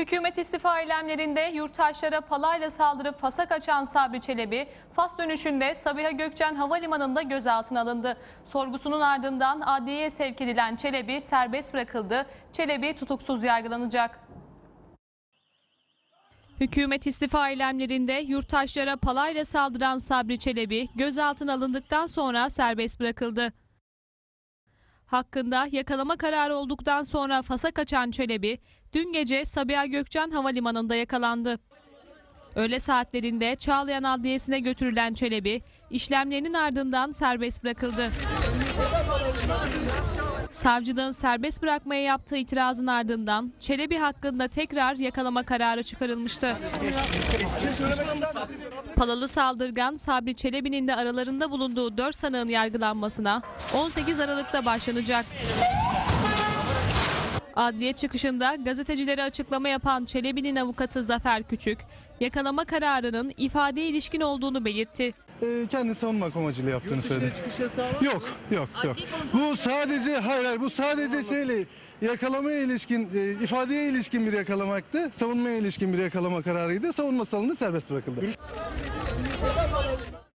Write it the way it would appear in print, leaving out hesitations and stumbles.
Hükümet istifa eylemlerinde yurttaşlara palayla saldırıp Fas'a kaçan Sabri Çelebi, Fas dönüşünde Sabiha Gökçen Havalimanı'nda gözaltına alındı. Sorgusunun ardından adliyeye sevk edilen Çelebi serbest bırakıldı. Çelebi tutuksuz yargılanacak. Hükümet istifa eylemlerinde yurttaşlara palayla saldıran Sabri Çelebi gözaltına alındıktan sonra serbest bırakıldı. Hakkında yakalama kararı olduktan sonra Fas'a kaçan Çelebi, dün gece Sabiha Gökçen Havalimanı'nda yakalandı. Öğle saatlerinde Çağlayan Adliyesi'ne götürülen Çelebi, işlemlerinin ardından serbest bırakıldı. Savcılığın serbest bırakmaya yaptığı itirazın ardından Çelebi hakkında tekrar yakalama kararı çıkarılmıştı. Palalı saldırgan Sabri Çelebi'nin de aralarında bulunduğu 4 sanığın yargılanmasına 18 Aralık'ta başlanacak. Adliye çıkışında gazetecilere açıklama yapan Çelebi'nin avukatı Zafer Küçük, yakalama kararının ifadeye ilişkin olduğunu belirtti. Kendi savunma amacıyla yaptığını söyledi. Çıkış yasağı var mı? Yok. Bu sadece bu sadece yakalamaya ilişkin, ifadeye ilişkin bir yakalamaktı. Savunmaya ilişkin bir yakalama kararıydı. Savunma salonunda serbest bırakıldı.